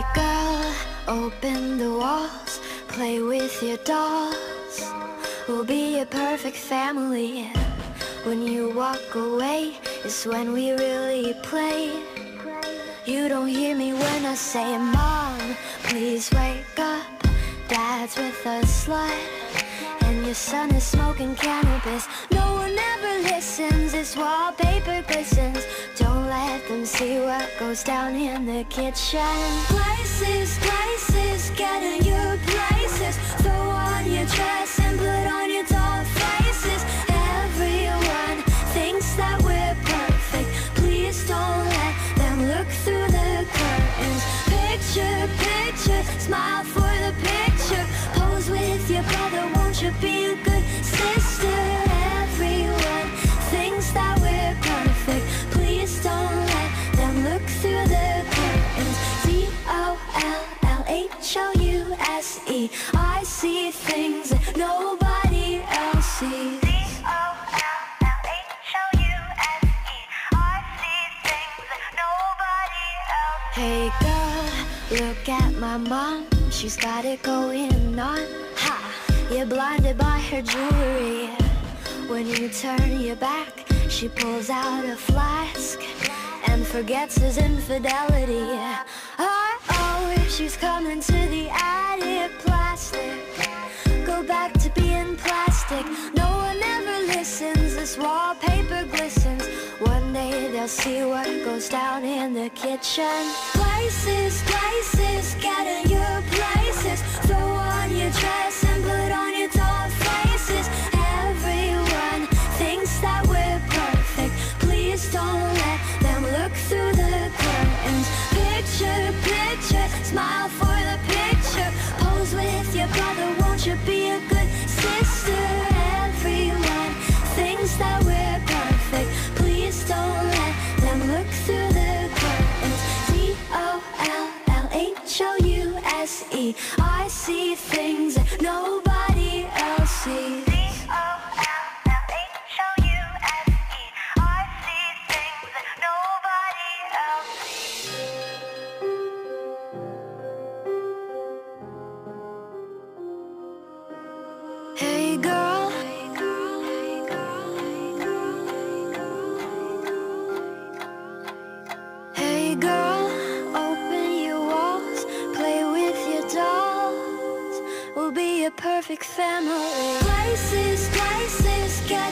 girl, open the walls, play with your dolls. We'll be a perfect family. When you walk away is when we really play. You don't hear me when I say, Mom, please wake up. Dad's with a slut, and your son is smoking cannabis. No one ever listens, this wallpaper glistens. Don't let them see what goes down in the kitchen. Places, places, get in your places. Throw on your dress and put on your doll faces. Everyone thinks that we're perfect. Please don't let them look through the curtains. Picture, picture, smile for the picture. Pose with your brother, won't you be a good sister? Everyone thinks that we're perfect. Please don't let them look through the curtains. Dollhouse. I see things that nobody else sees. Hey girl, look at my mom, she's got it going on. Ha! You're blinded by her jewelry. When you turn your back, she pulls out a flask and forgets his infidelity. Oh, she's coming to the attic. Plastic, go back to being plastic. No one ever listens, this wallpaper glistens. One day they'll see what goes down in the kitchen. Places, places, get in your places. Throw on your dress and put on your doll faces. Everyone thinks that we're perfect. Please don't let them look through the curtains. Picture, picture, smile for the picture. Pose with your brother, won't you be a good sister? Everyone thinks that we're perfect. Please don't let them look through the curtains. Dollhouse. I see things that nobody else sees. Hey girl, hey girl, open your walls, play with your dolls. We'll be a perfect family. Places, places, get